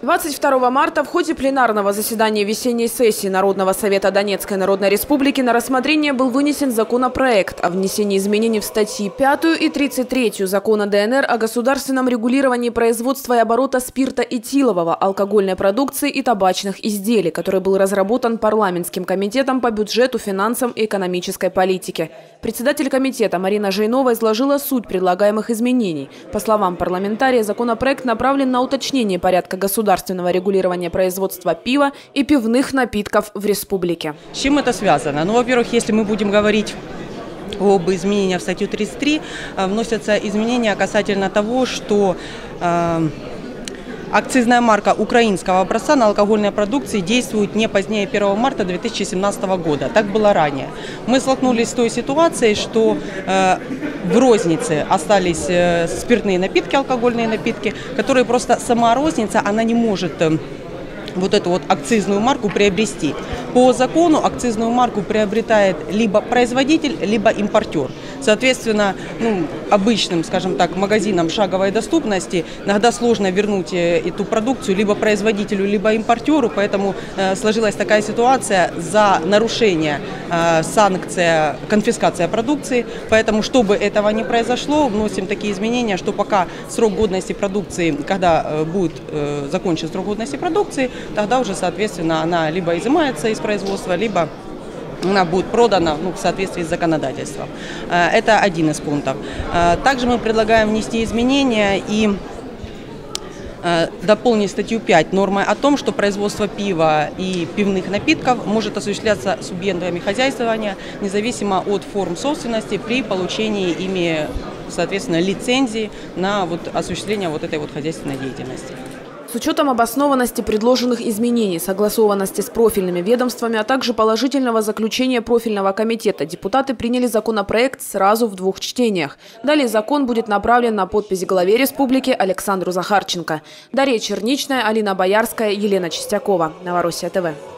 22 марта в ходе пленарного заседания весенней сессии Народного совета Донецкой Народной Республики на рассмотрение был вынесен законопроект о внесении изменений в статьи 5 и 33 Закона ДНР о государственном регулировании производства и оборота спирта этилового, алкогольной продукции и табачных изделий, который был разработан парламентским комитетом по бюджету, финансам и экономической политике. Председатель комитета Марина Жейнова изложила суть предлагаемых изменений. По словам парламентария, законопроект направлен на уточнение порядка государственного регулирования производства пива и пивных напитков в республике. С чем это связано? Ну, во-первых, если мы будем говорить об изменениях в статью 33, вносятся изменения касательно того, что акцизная марка украинского образца на алкогольной продукции действует не позднее 1 марта 2017 года. Так было ранее. Мы столкнулись с той ситуацией, что в рознице остались спиртные напитки, алкогольные напитки, которые просто сама розница, она не может вот эту вот акцизную марку приобрести. По закону акцизную марку приобретает либо производитель, либо импортер. Соответственно, обычным, скажем так, магазинам шаговой доступности иногда сложно вернуть эту продукцию либо производителю, либо импортеру, поэтому сложилась такая ситуация: за нарушение санкция, конфискация продукции. Поэтому, чтобы этого не произошло, вносим такие изменения, что пока срок годности продукции, когда будет закончен срок годности продукции, тогда уже, соответственно, она либо изымается из производства, либо она будет продана в соответствии с законодательством. Это один из пунктов. Также мы предлагаем внести изменения и дополнить статью 5 нормой о том, что производство пива и пивных напитков может осуществляться субъектами хозяйствования независимо от форм собственности при получении ими, соответственно, лицензии на осуществление этой хозяйственной деятельности. С учетом обоснованности предложенных изменений, согласованности с профильными ведомствами, а также положительного заключения профильного комитета, депутаты приняли законопроект сразу в 2 чтениях. Далее закон будет направлен на подпись главе республики Александру Захарченко. Дарья Черничная, Алина Боярская, Елена Чистякова. Новороссия ТВ.